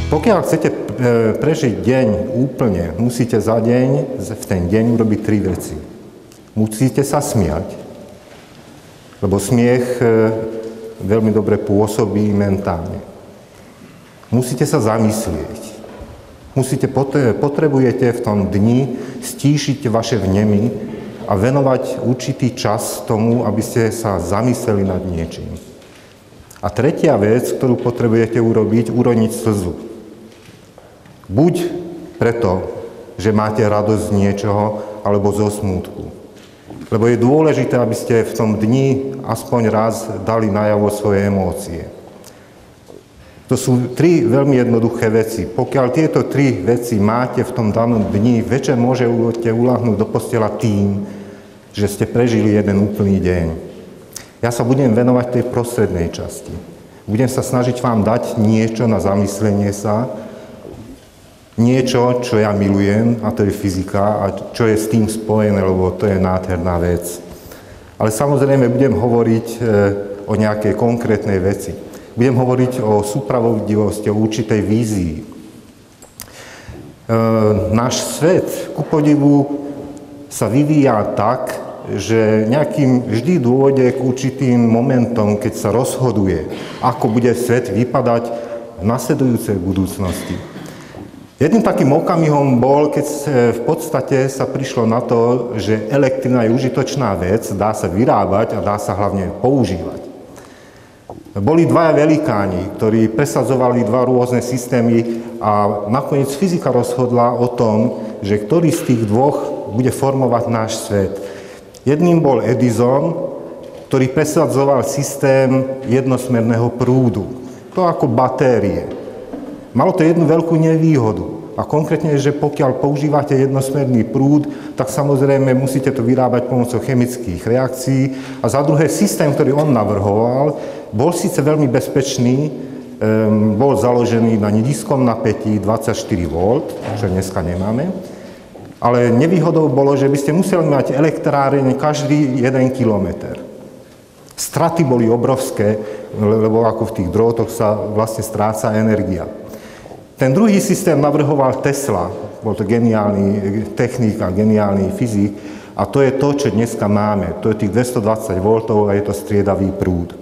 Pokiaľ chcete prežiť deň úplne, musíte za deň, v ten deň urobiť 3 veci. Musíte sa smiať, lebo smiech veľmi dobre pôsobí mentálne. Musíte sa zamyslieť. Potrebujete v tom dni stíšiť vaše vnemy a venovať určitý čas tomu, aby ste sa zamysleli nad niečím. A tretia vec, ktorú potrebujete urobiť, uroniť slzu. Buď preto, že máte radosť z niečoho, alebo zo smútku. Lebo je dôležité, aby ste v tom dni aspoň raz dali najavo svoje emócie. To sú 3 veľmi jednoduché veci. Pokiaľ tieto 3 veci máte v tom danom dni, večer môžete uľahnúť do postela tým, že ste prežili jeden úplný deň. Ja sa budem venovať tej prostrednej časti. Budem sa snažiť vám dať niečo na zamyslenie sa, niečo, čo ja milujem, a to je fyzika, a čo je s tým spojené, lebo to je nádherná vec. Ale samozrejme budem hovoriť o nejakej konkrétnej veci. Budem hovoriť o súpravodivosti, o určitej vízii. Náš svet, ku podivu, sa vyvíja tak, že vždy dôjde k určitým momentom, keď sa rozhoduje, ako bude svet vypadať v nasledujúcej budúcnosti. Jedným takým okamihom bol, keď v podstate sa prišlo na to, že elektrina je užitočná vec, dá sa vyrábať a dá sa hlavne používať. Boli 2 velikáni, ktorí presadzovali 2 rôzne systémy a nakoniec fyzika rozhodla o tom, že ktorý z tých 2 bude formovať náš svet. Jedným bol Edison, ktorý presadzoval systém jednosmerného prúdu. To ako batérie. Malo to jednu veľkú nevýhodu. A konkrétne, že pokiaľ používate jednosmerný prúd, tak samozrejme musíte to vyrábať pomocou chemických reakcií. A za druhé, systém, ktorý on navrhoval, bol síce veľmi bezpečný, bol založený na nízkom napätí 24 V, čo dneska nemáme, ale nevýhodou bolo, že by ste museli mať elektráreň každý 1 kilometr. Straty boli obrovské, lebo ako v tých drôtoch sa vlastne stráca energia. Ten druhý systém navrhoval Tesla, bol to geniálny technik a geniálny fyzik, a to je to, čo dneska máme. To je tých 220 V a je to striedavý prúd.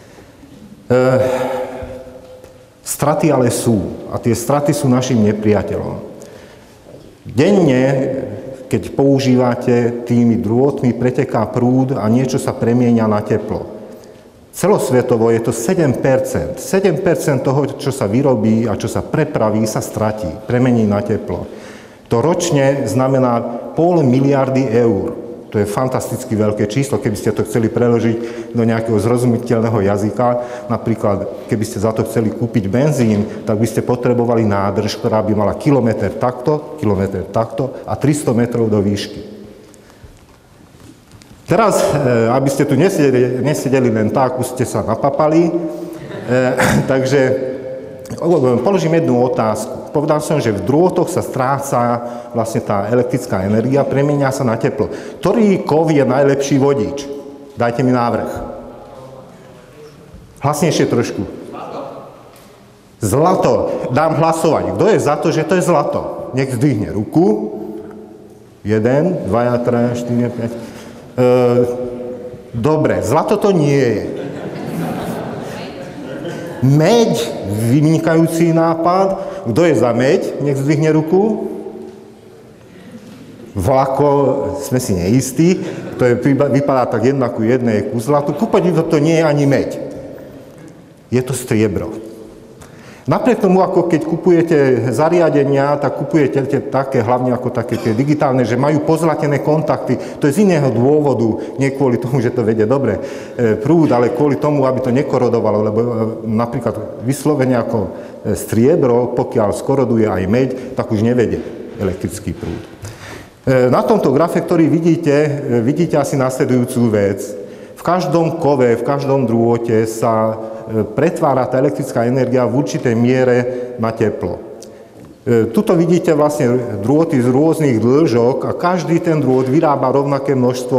Straty ale sú, a tie straty sú našim nepriateľom. Denne, keď používate, tými drôtmi preteká prúd a niečo sa premieňa na teplo. Celosvetovo je to 7%. 7% toho, čo sa vyrobí a čo sa prepraví, sa stratí, premení na teplo. To ročne znamená 0,5 miliardy eur. To je fantasticky veľké číslo, keby ste to chceli preložiť do nejakého zrozumiteľného jazyka. Napríklad, keby ste za to chceli kúpiť benzín, tak by ste potrebovali nádrž, ktorá by mala kilometr takto a 300 metrov do výšky. Teraz, aby ste tu nesedeli len tak, už ste sa napapali, takže položím jednu otázku. Povedal som, že v drôtoch sa stráca vlastne tá elektrická energia, premieňa sa na teplo. Ktorý kov je najlepší vodič? Dajte mi návrh. Hlasnejšie trošku. Zlato. Dám hlasovať. Kto je za to, že to je zlato? Nech zdvihne ruku. 1, 2, 3, 4, 5... Dobre, zlato to nie je. Meď, vynikajúci nápad. Kto je za meď? Nech zdvihne ruku. Vlako, sme si neistí. To vypadá tak 1:1 ku zlatu. Kúpať to nie je ani meď. Je to striebro. Napriek tomu, ako keď kupujete zariadenia, tak kupujete také, hlavne ako také tie digitálne, že majú pozlatené kontakty. To je z iného dôvodu, nie kvôli tomu, že to vedie dobre prúd, ale kvôli tomu, aby to nekorodovalo, lebo napríklad vyslovene ako striebro, pokiaľ skoroduje aj meď, tak už nevedie elektrický prúd. Na tomto grafe, ktorý vidíte asi nasledujúcu vec. V každom kove, v každom drôte sa pretvára tá elektrická energia v určitej miere na teplo. Tuto vidíte vlastne drôty z rôznych dĺžok a každý ten drôt vyrába rovnaké množstvo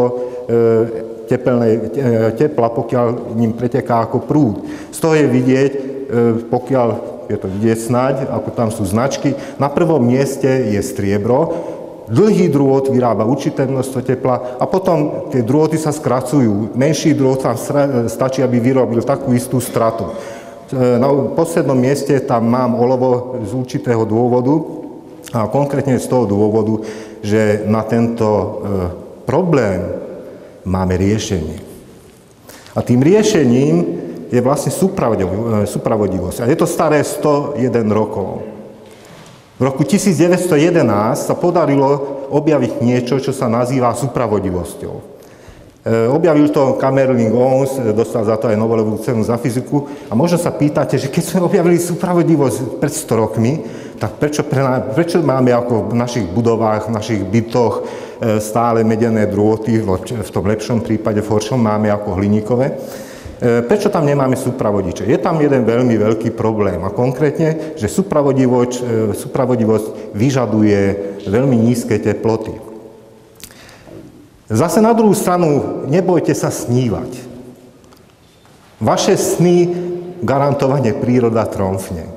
tepla, pokiaľ ním preteká ako prúd. Z toho je vidieť, pokiaľ je to vidieť snáď, ako tam sú značky. Na prvom mieste je striebro, dlhý drôt vyrába určité množstvo tepla a potom tie drôty sa skracujú. Menší drôt tam stačí, aby vyrobil takú istú stratu. Na poslednom mieste tam mám olovo z určitého dôvodu a konkrétne z toho dôvodu, že na tento problém máme riešenie. A tým riešením je vlastne supravodivosť. A je to staré 101 rokov. V roku 1911 sa podarilo objaviť niečo, čo sa nazýva supravodivosťou. Objavil to Kamerlingh Onnes, dostal za to aj Nobelovú cenu za fyziku. A možno sa pýtate, že keď sme objavili supravodivosť pred 100 rokmi, tak prečo máme ako v našich budovách, v našich bytoch stále medené drôty, v tom lepšom prípade, v horšom máme ako hliníkové? Prečo tam nemáme supravodiče? Je tam jeden veľmi veľký problém a konkrétne, že supravodivosť vyžaduje veľmi nízke teploty. Zase na druhú stranu, nebojte sa snívať. Vaše sny garantovane príroda tromfne.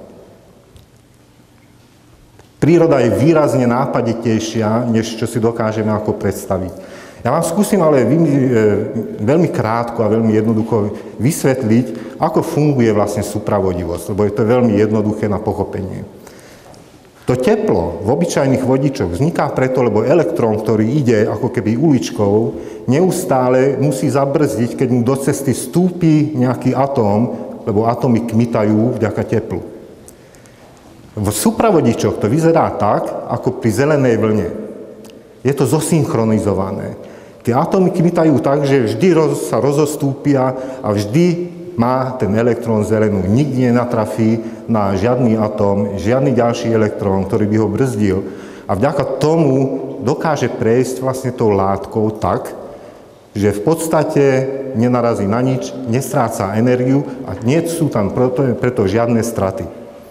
Príroda je výrazne nápaditejšia, než čo si dokážeme ako predstaviť. Ja vám skúsim ale veľmi krátko a veľmi jednoducho vysvetliť, ako funguje vlastne supravodivosť, lebo je to veľmi jednoduché na pochopenie. To teplo v obyčajných vodičoch vzniká preto, lebo elektrón, ktorý ide ako keby uličkou, neustále musí zabrzdiť, keď mu do cesty vstúpi nejaký atóm, lebo atómy kmitajú vďaka teplu. V supravodičoch to vyzerá tak, ako pri zelenej vlne. Je to zosynchronizované. Tie atómy kmitajú tak, že vždy sa rozostúpia a vždy má ten elektrón zelenú. Nikdy nenatrafí na žiadny atóm, žiadny ďalší elektrón, ktorý by ho brzdil. A vďaka tomu dokáže prejsť vlastne tou látkou tak, že v podstate nenarazí na nič, nestráca energiu a nie sú tam preto žiadne straty.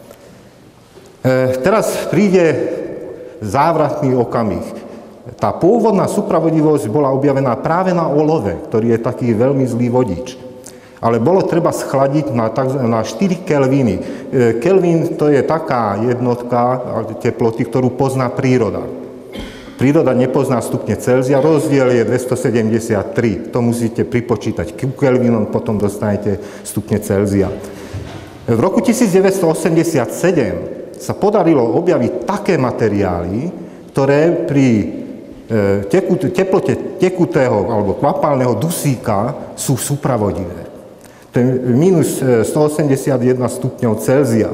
Teraz príde závratný okamih. Tá pôvodná supravodivosť bola objavená práve na olove, ktorý je taký veľmi zlý vodič. Ale bolo treba schladiť na 4 kelvíny. Kelvín to je taká jednotka teploty, ktorú pozná príroda. Príroda nepozná stupne Celzia, rozdiel je 273. To musíte pripočítať k kelvínom, potom dostanete stupne Celzia. V roku 1987 sa podarilo objaviť také materiály, ktoré pri teplote tekutého alebo kvapalného dusíka sú supravodivé. To je minus 181 stupňov Celzia.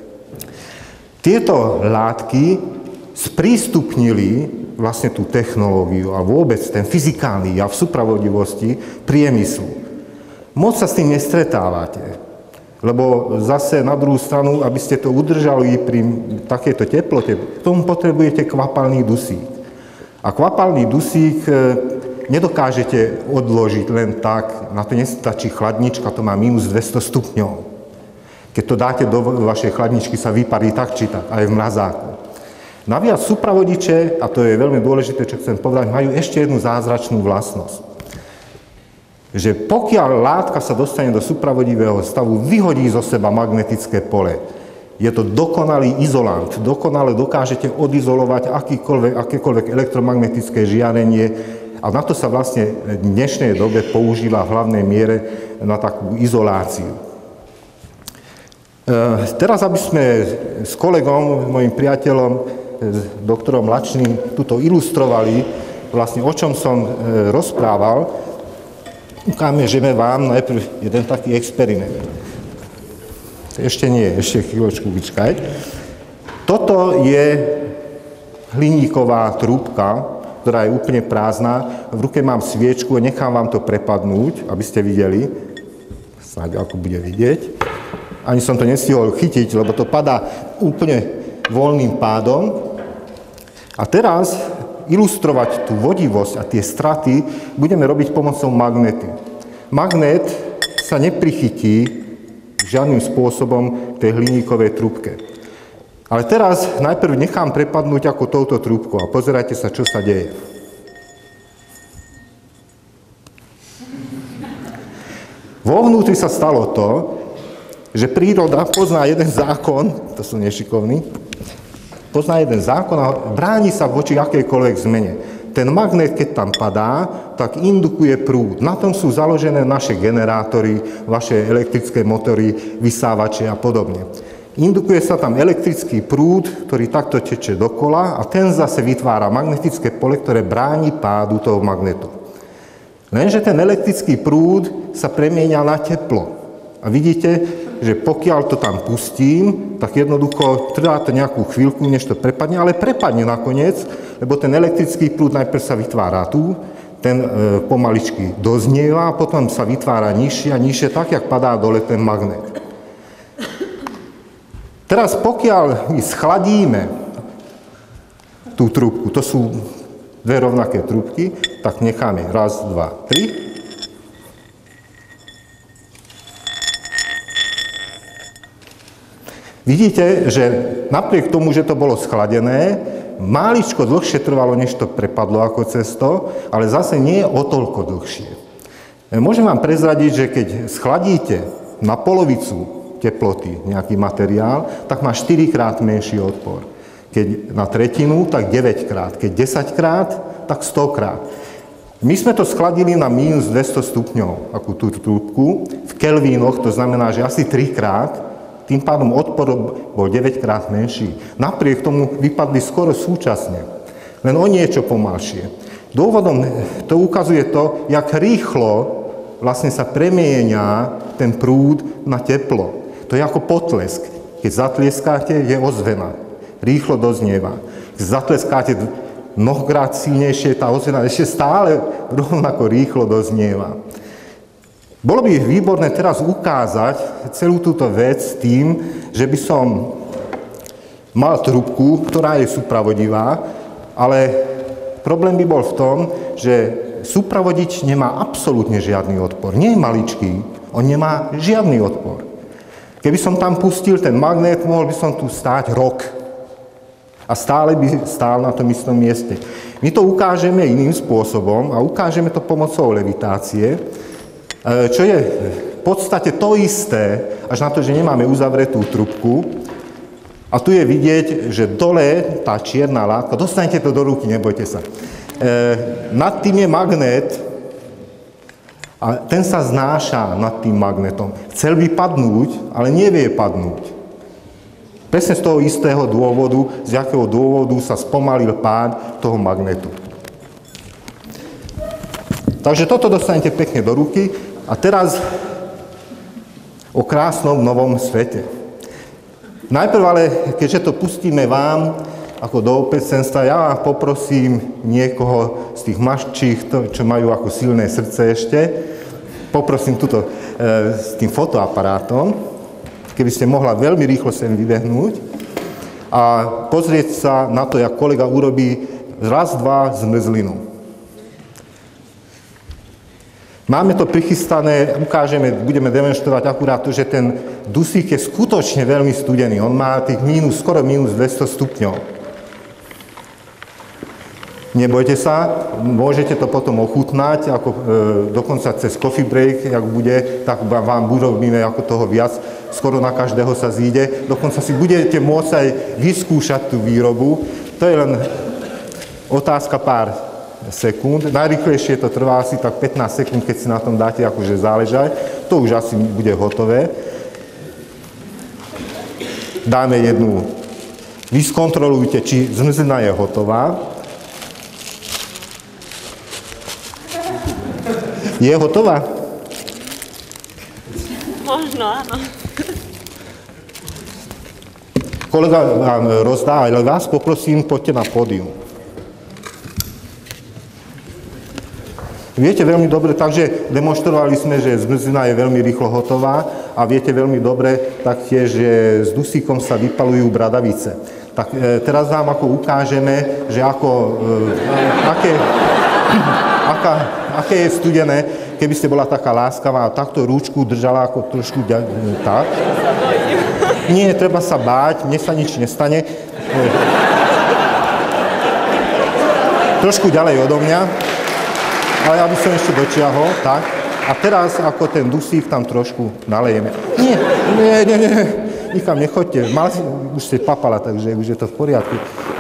Tieto látky sprístupnili vlastne tú technológiu a vôbec ten fyzikálny jav supravodivosti priemyslu. Moc sa s tým nestretávate, lebo zase na druhú stranu, aby ste to udržali pri takejto teplote, k tomu potrebujete kvapalný dusík. A kvapalný dusík nedokážete odložiť len tak, na to nestačí chladnička, to má minus 200 stupňov. Keď to dáte do vašej chladničky, sa vyparí tak či tak, aj v mrazáku. Naviac supravodiče, a to je veľmi dôležité, čo chcem povedať, majú ešte jednu zázračnú vlastnosť. Že pokiaľ látka sa dostane do supravodivého stavu, vyhodí zo seba magnetické pole. Je to dokonalý izolant. Dokonale dokážete odizolovať akékoľvek elektromagnetické žiarenie. A na to sa vlastne v dnešnej dobe používa v hlavnej miere na takú izoláciu. Teraz, aby sme s kolegom, mojim priateľom, s doktorom Lačným, tuto ilustrovali, vlastne o čom som rozprával, ukážeme vám najprv jeden taký experiment. Ešte nie, ešte chvíľočku vyčkať. Toto je hliníková trúbka, ktorá je úplne prázdna. V ruke mám sviečku a nechám vám to prepadnúť, aby ste videli. Snáď ako bude vidieť. Ani som to nestihol chytiť, lebo to padá úplne voľným pádom. A teraz ilustrovať tú vodivosť a tie straty budeme robiť pomocou magnetu. Magnet sa neprichytí žiadnym spôsobom tej hliníkovej trúbke. Ale teraz najprv nechám prepadnúť ako touto trúbkou a pozerajte sa, čo sa deje. Vo vnútri sa stalo to, že príroda pozná jeden zákon, to sú nešikovní, pozná jeden zákon a bráni sa voči akejkoľvek zmene. Ten magnet, keď tam padá, tak indukuje prúd. Na tom sú založené naše generátory, vaše elektrické motory, vysávače a podobne. Indukuje sa tam elektrický prúd, ktorý takto teče dokola a ten zase vytvára magnetické pole, ktoré bráni pádu toho magnetu. Lenže ten elektrický prúd sa premieňa na teplo. A vidíte, že pokiaľ to tam pustím, tak jednoducho trvá to nejakú chvíľku, než to prepadne, ale prepadne nakoniec, lebo ten elektrický prúd najprv sa vytvára tu, ten pomaličky doznieva a potom sa vytvára nižšie a nižšie, tak, jak padá dole ten magnet. Teraz pokiaľ my schladíme tú trúbku, to sú dve rovnaké trúbky, tak necháme raz, dva, tri. Vidíte, že napriek tomu, že to bolo schladené, máličko dlhšie trvalo, než to prepadlo ako cesto, ale zase nie je o toľko dlhšie. Môžem vám prezradiť, že keď schladíte na polovicu teploty nejaký materiál, tak má 4-krát menší odpor. Keď na tretinu, tak 9-krát. Keď 10-krát, tak 100-krát. My sme to schladili na minus 200 stupňov, akú tú trúbku, v kelvínoch, to znamená, že asi 3-krát, tým pádom odpor bol 9-krát menší. Napriek tomu vypadli skoro súčasne, len o niečo pomalšie. Dôvodom to ukazuje to, jak rýchlo vlastne sa premieňa ten prúd na teplo. To je ako potlesk. Keď zatlieskáte, je ozvena. Rýchlo doznieva. Keď zatleskáte mnohokrát silnejšie, tá ozvena ešte stále rovnako rýchlo doznieva. Bolo by výborné teraz ukázať celú túto vec tým, že by som mal trúbku, ktorá je súpravodivá, ale problém by bol v tom, že súpravodič nemá absolútne žiadny odpor. Nie je maličký, on nemá žiadny odpor. Keby som tam pustil ten magnet, mohol by som tu stáť rok. A stále by stál na tom istom mieste. My to ukážeme iným spôsobom a ukážeme to pomocou levitácie, čo je v podstate to isté, až na to, že nemáme uzavretú trubku. A tu je vidieť, že dole tá čierna látka, dostanete to do ruky, nebojte sa. Nad tým je magnet a ten sa znáša nad tým magnetom. Chcel by padnúť, ale nevie padnúť. Presne z toho istého dôvodu, z jakého dôvodu sa spomalil pád toho magnetu. Takže toto dostanete pekne do ruky. A teraz o krásnom novom svete. Najprv ale, keďže to pustíme vám ako do obecenstva, ja poprosím niekoho z tých mladších, čo majú ako silné srdce ešte, poprosím tuto s tým fotoaparátom, keby ste mohla veľmi rýchlo sem vybehnúť a pozrieť sa na to, jak kolega urobí raz, dva zmrzlinu. Máme to prichystané, ukážeme, budeme demonstrovať akurát to, že ten dusík je skutočne veľmi studený. On má tých skoro minus 200 stupňov. Nebojte sa, môžete to potom ochutnať, ako dokonca cez coffee break, jak bude, tak vám urobíme ako toho viac, skoro na každého sa zíde. Dokonca si budete môcť aj vyskúšať tú výrobu. To je len otázka pár sekúnd. Najrýchlejšie to trvá asi tak 15 sekúnd, keď si na tom dáte akože záležať. To už asi bude hotové. Dáme jednu. Vy skontrolujte, či zmrzlina je hotová. Je hotová? Možno, áno. Kolega vám rozdá, ale vás poprosím, poďte na pódium. Viete veľmi dobre, takže demonstrovali sme, že zmrzlina je veľmi rýchlo hotová a viete veľmi dobre taktiež, že s dusíkom sa vypalujú bradavice. Tak teraz vám ako ukážeme, že aké je studené, keby ste bola taká láskavá a takto rúčku držala ako trošku tak. Nie, treba sa báť, mne sa nič nestane. Trošku ďalej odo mňa. Ale aby som ešte dočiahol, tak. A teraz ako ten dusík tam trošku nalejeme. Nie, nikam nechoďte. Už ste papala, takže už je to v poriadku.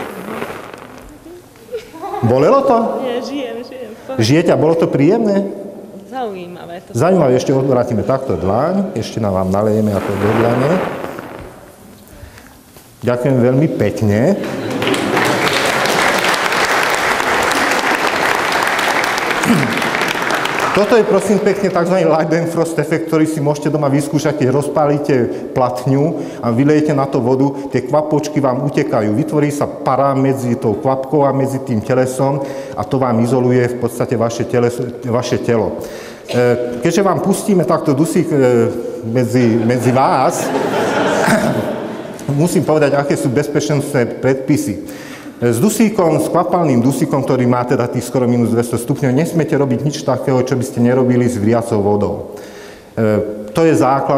Bolelo to? Nie, žijem. Žijete a bolo to príjemné? Zaujímavé. Zaujímavé, ešte odvrátime takto dlaň, ešte nám vám nalejeme ako do dlane. Ďakujem veľmi pekne. Toto je prosím pekne tzv. Light and Frost efekt, ktorý si môžete doma vyskúšať, keď rozpálite platňu a vylejete na to vodu, tie kvapočky vám utekajú. Vytvorí sa para medzi tou kvapkou a medzi tým telesom a to vám izoluje v podstate vaše telo. Keďže vám pustíme takto dusík medzi vás, musím povedať, aké sú bezpečnostné predpisy. S dusíkom, s kvapalným dusíkom, ktorý má teda tých skoro minus 200 stupňov, nesmiete robiť nič takého, čo by ste nerobili s vriacou vodou. To je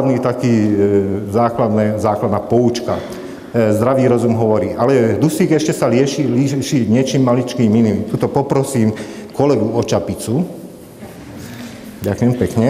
základná poučka. Zdravý rozum hovorí. Ale dusík ešte sa lieši niečím maličkým iným. Tuto poprosím kolegu o čapicu. Ďakujem pekne.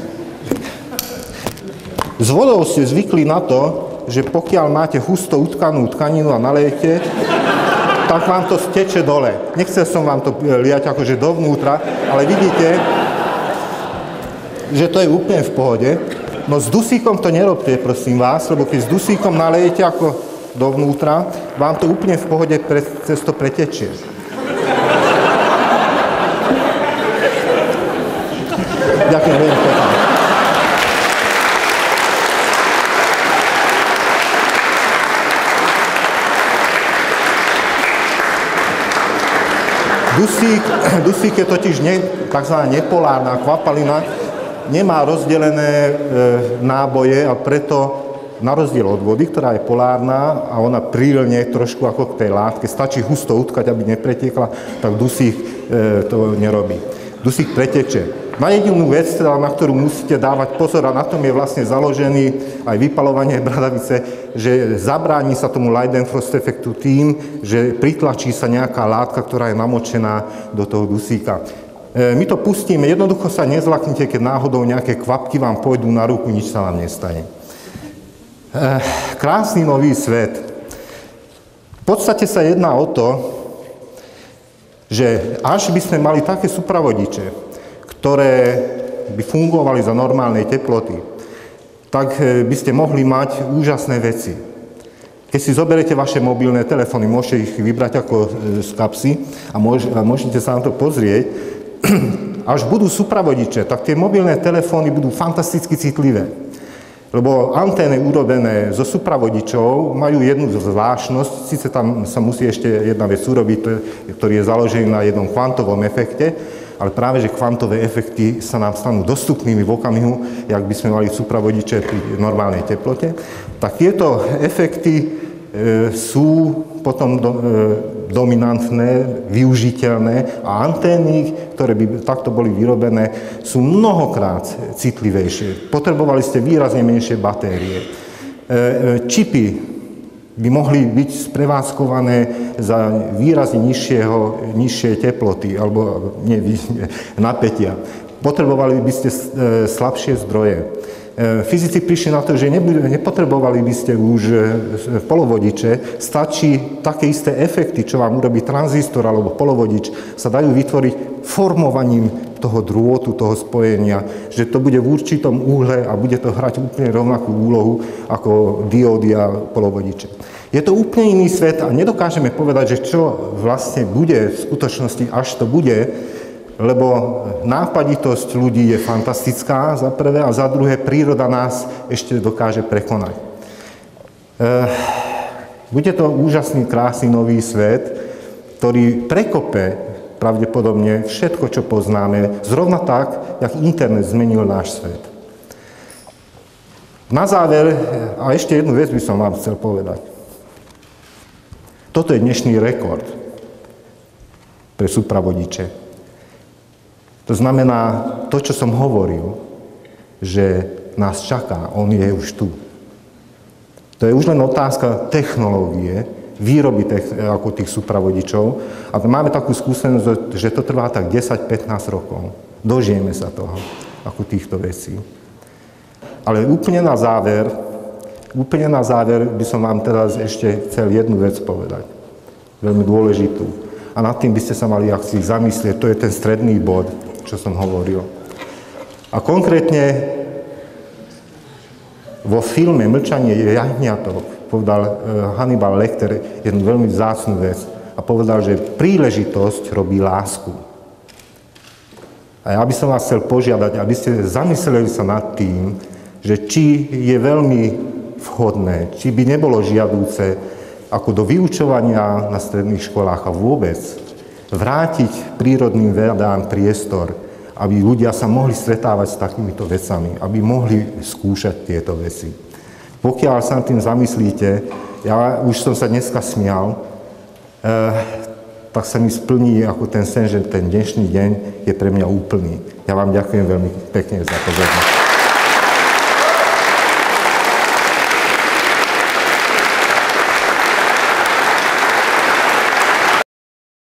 S vodou ste zvykli na to, že pokiaľ máte husto utkanú tkaninu a nalejete, tak vám to steče dole. Nechcel som vám to liať akože dovnútra, ale vidíte, že to je úplne v pohode. No s dusíkom to nerobte, prosím vás, lebo keď s dusíkom nalejete ako dovnútra, vám to úplne v pohode cez to pretečie. Ďakujem veľmi pekne. Dusík je totiž tzv. Nepolárna kvapalina, nemá rozdelené náboje a preto na rozdiel od vody, ktorá je polárna a ona prílne trošku ako k tej látke, stačí husto utkať, aby nepretiekla, tak dusík to nerobí. Dusík preteče. Na jedinú vec, na ktorú musíte dávať pozor, a na tom je vlastne založený aj vypaľovanie bradavice, že zabráni sa tomu light and frost efektu tým, že pritlačí sa nejaká látka, ktorá je namočená do toho dusíka. My to pustíme, jednoducho sa nezlaknite, keď náhodou nejaké kvapky vám pôjdu na ruku, nič sa vám nestane. Krásny nový svet. V podstate sa jedná o to, že až by sme mali také supravodiče, ktoré by fungovali za normálnej teploty, tak by ste mohli mať úžasné veci. Keď si zoberiete vaše mobilné telefóny, môžete ich vybrať ako z kapsy a môžete sa na to pozrieť. Až budú supravodiče, tak tie mobilné telefóny budú fantasticky citlivé. Lebo antény urobené zo supravodičov majú jednu zvláštnosť, síce tam sa musí ešte jedna vec urobiť, ktorý je založený na jednom kvantovom efekte, ale práve, že kvantové efekty sa nám stanú dostupnými v okamihu, jak by sme mali supravodiče pri normálnej teplote, tak tieto efekty sú potom dominantné, využiteľné a antény, ktoré by takto boli vyrobené, sú mnohokrát citlivejšie. Potrebovali ste výrazne menšie batérie. Čipy by mohli byť sprevádzkované za výrazne nižšie teploty alebo napätia. Potrebovali by ste slabšie zdroje. Fyzici prišli na to, že nepotrebovali by ste už polovodiče, stačí také isté efekty, čo vám urobí tranzistor alebo polovodič, sa dajú vytvoriť formovaním toho drôtu, toho spojenia, že to bude v určitom úhle a bude to hrať úplne rovnakú úlohu ako diódy a polovodiče. Je to úplne iný svet a nedokážeme povedať, že čo vlastne bude v skutočnosti, až to bude, lebo nápaditosť ľudí je fantastická za prvé a za druhé príroda nás ešte dokáže prekonať. Bude to úžasný, krásny nový svet, ktorý prekope pravdepodobne všetko, čo poznáme, zrovna tak, jak internet zmenil náš svet. Na záver, a ešte jednu vec by som vám chcel povedať. Toto je dnešný rekord pre supravodiče. To znamená, to, čo som hovoril, že nás čaká, on je už tu. To je už len otázka technológie, výroby ako tých supravodičov. A máme takú skúsenosť, že to trvá tak 10-15 rokov. Dožijeme sa toho. ako týchto vecí. Ale úplne na záver by som vám teraz ešte chcel jednu vec povedať. Veľmi dôležitú. A nad tým by ste sa mali asi zamyslieť. To je ten stredný bod, čo som hovoril. A konkrétne vo filme Mlčanie jahňatok povedal Hannibal Lecter jednu veľmi vzácnu vec. A povedal, že príležitosť robí lásku. A ja by som vás chcel požiadať, aby ste zamysleli sa nad tým, že či je veľmi vhodné, či by nebolo žiadúce ako do vyučovania na stredných školách a vôbec vrátiť prírodným vedám priestor, aby ľudia sa mohli stretávať s takýmito vecami, aby mohli skúšať tieto veci. Pokiaľ sa nad tým zamyslíte, ja už som sa dneska smial, tak sa mi splní ako ten sen, že ten dnešný deň je pre mňa úplný. Ja vám ďakujem veľmi pekne za pozornosť.